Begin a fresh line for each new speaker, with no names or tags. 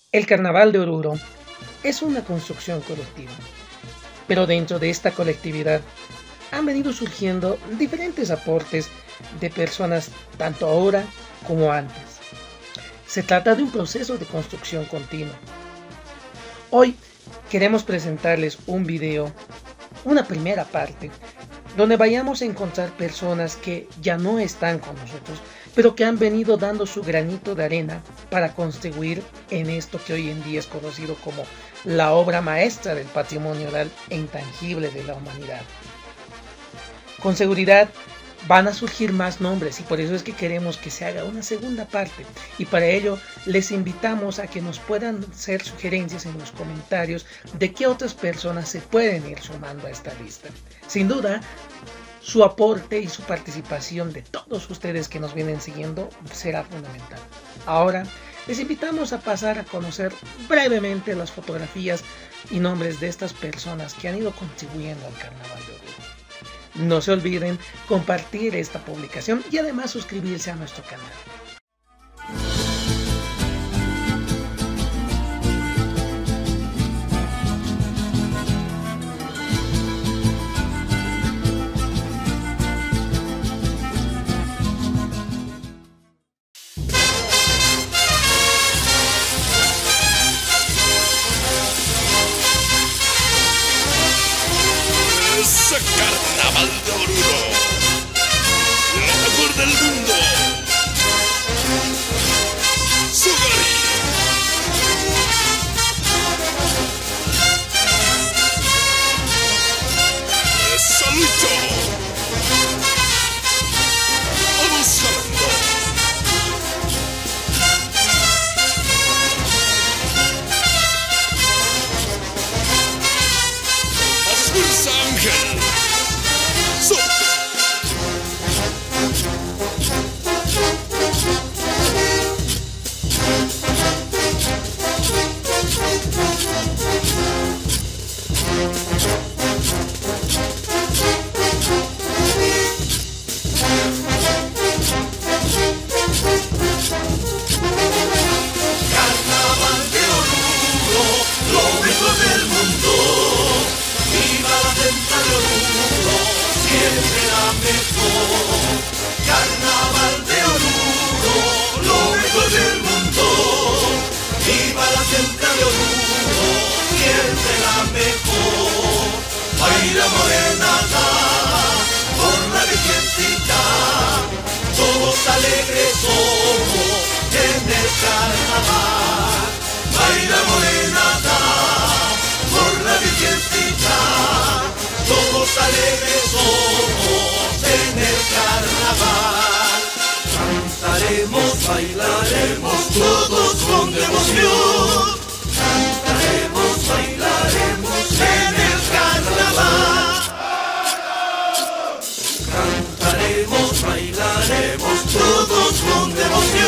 El Carnaval de Oruro es una construcción colectiva, pero dentro de esta colectividad han venido surgiendo diferentes aportes de personas tanto ahora como antes. Se trata de un proceso de construcción continua. Hoy queremos presentarles un video, una primera parte, donde vayamos a encontrar personas que ya no están con nosotros, pero que han venido dando su granito de arena para contribuir en esto que hoy en día es conocido como la obra maestra del patrimonio oral e intangible de la humanidad. Con seguridad van a surgir más nombres y por eso es que queremos que se haga una segunda parte, y para ello les invitamos a que nos puedan hacer sugerencias en los comentarios de qué otras personas se pueden ir sumando a esta lista. Sin duda, su aporte y su participación de todos ustedes que nos vienen siguiendo será fundamental. Ahora les invitamos a pasar a conocer brevemente las fotografías y nombres de estas personas que han ido contribuyendo al Carnaval de Oruro. No se olviden compartir esta publicación y además suscribirse a nuestro canal.
Carnaval de Oruro, lo mejor del mundo. Sugari. Salucho. Avanzando. Azul Ángel.
Carnaval de Oruro, lo mejor del mundo. Viva la central de Oruro, siempre la mejor. Baila morenata por la virgencita, todos alegres somos en el carnaval. Baila morenata por la virgencita, todos alegres somos en el carnaval. Cantaremos, bailaremos todos con devoción. Cantaremos, bailaremos en el carnaval. Cantaremos, bailaremos todos con devoción.